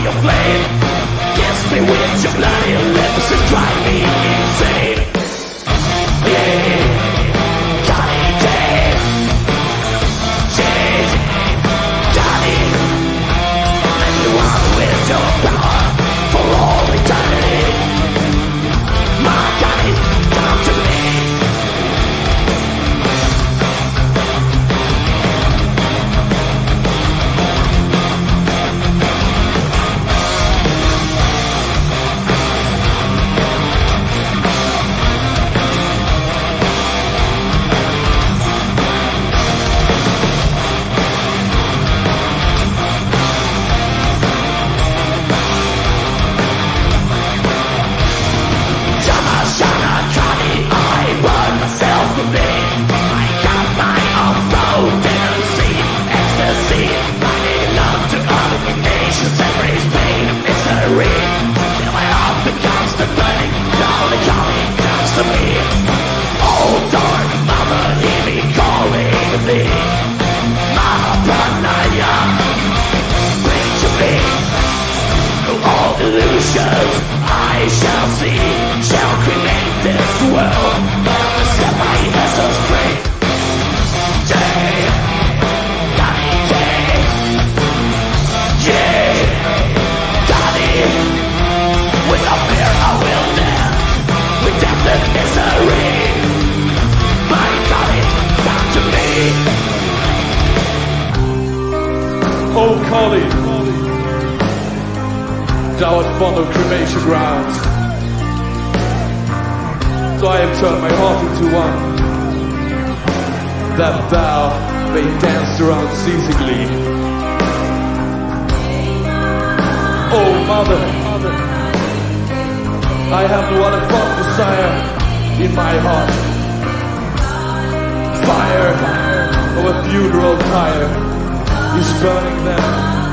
your flame. Kiss me with your bloody lips and drive me insane. Yeah, Johnny Day, Jade, Johnny, and you want with your power for all eternity. My Johnny, come to me. I shall see, shall create this world, set my essence free. Day, Johnny Day, yeah, Johnny. Without fear I will dance, with death and misery. My Johnny, come to me. Oh, Collie, thou art fond of cremation grounds, so I have turned my heart into one, that thou may dance around ceasingly. Oh, mother, I have no other fond desire in my heart. Fire of a funeral pyre is burning them.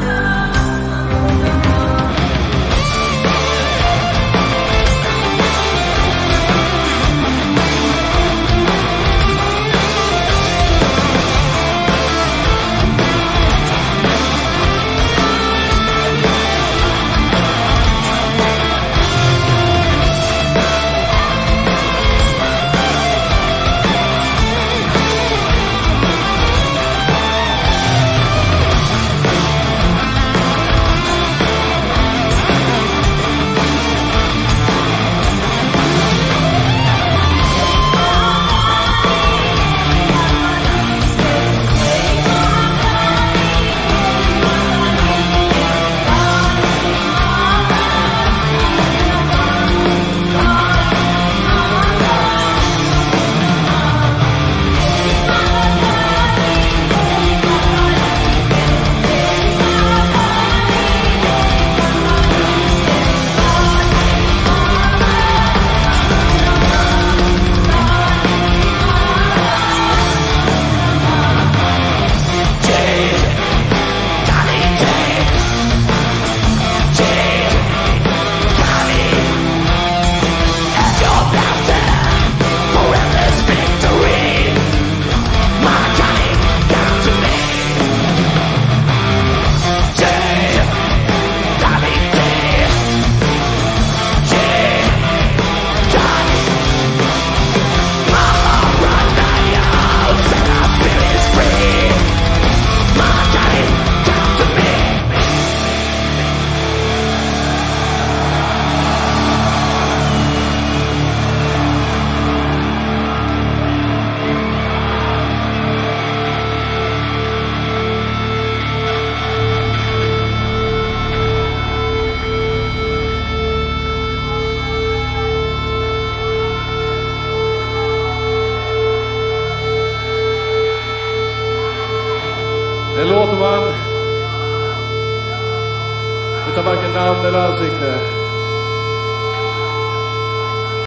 Det låter man utan varken namn eller ansikte.